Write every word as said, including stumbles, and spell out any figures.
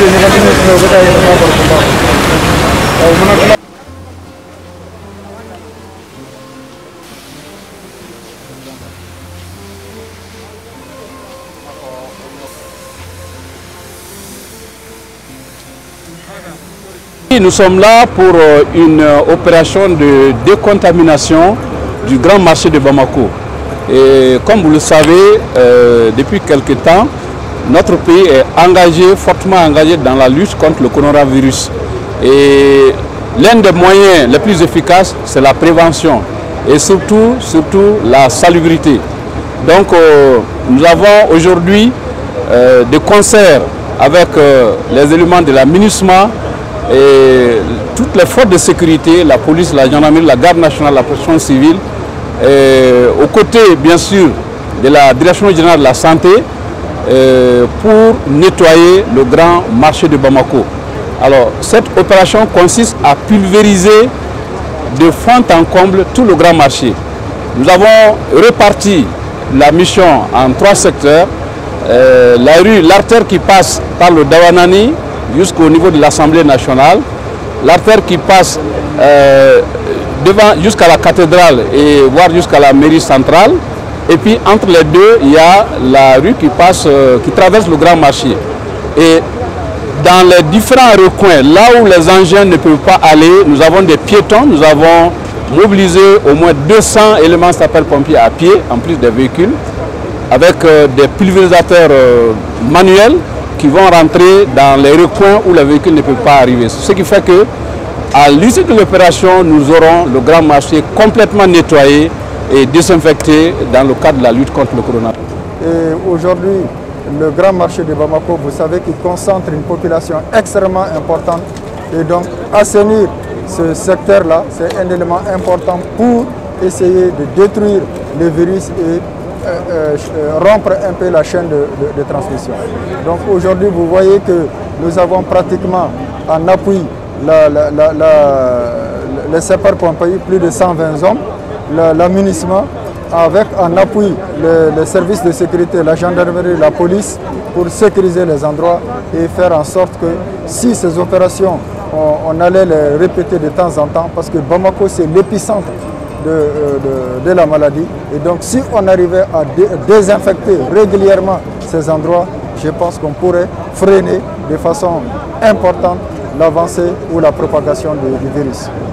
Nous sommes là pour une opération de décontamination du grand marché de Bamako. Et comme vous le savez, euh, depuis quelque temps, notre pays est engagé, fortement engagé dans la lutte contre le coronavirus. Et l'un des moyens les plus efficaces, c'est la prévention et surtout, surtout la salubrité. Donc euh, nous avons aujourd'hui euh, des concerts avec euh, les éléments de la MINUSMA et toutes les forces de sécurité, la police, la gendarmerie, la garde nationale, la protection civile, et aux côtés bien sûr de la direction générale de la santé, et pour nettoyer le grand marché de Bamako. Alors cette opération consiste à pulvériser de fond en comble tout le grand marché. Nous avons réparti la mission en trois secteurs. Euh, la rue, l'artère qui passe par le Dawanani jusqu'au niveau de l'Assemblée nationale, l'artère qui passe euh, devant jusqu'à la cathédrale et voire jusqu'à la mairie centrale, et puis entre les deux il y a la rue qui passe, euh, qui traverse le grand marché. Et dans les différents recoins, là où les engins ne peuvent pas aller, nous avons des piétons, nous avons mobilisé au moins deux cents éléments sapeurs-pompiers à pied, en plus des véhicules, avec euh, des pulvérisateurs euh, manuels qui vont rentrer dans les recoins où les véhicules ne peuvent pas arriver. Ce qui fait que, à l'issue de l'opération, nous aurons le grand marché complètement nettoyé et désinfecté dans le cadre de la lutte contre le coronavirus. Et aujourd'hui, le grand marché de Bamako, vous savez qu'il concentre une population extrêmement importante. Et donc, assainir ce secteur-là, c'est un élément important pour essayer de détruire le virus et euh, euh, rompre un peu la chaîne de, de, de transmission. Donc aujourd'hui, vous voyez que nous avons pratiquement en appui la, la, la, la, les sapeurs-pompiers, plus de cent vingt hommes, l'amunissement, avec en appui le, le service de sécurité, la gendarmerie, la police, pour sécuriser les endroits et faire en sorte que si ces opérations, on, on allait les répéter de temps en temps, parce que Bamako c'est l'épicentre de, de, de la maladie. Et donc si on arrivait à dé, désinfecter régulièrement ces endroits, je pense qu'on pourrait freiner de façon importante l'avancée ou la propagation du, du virus.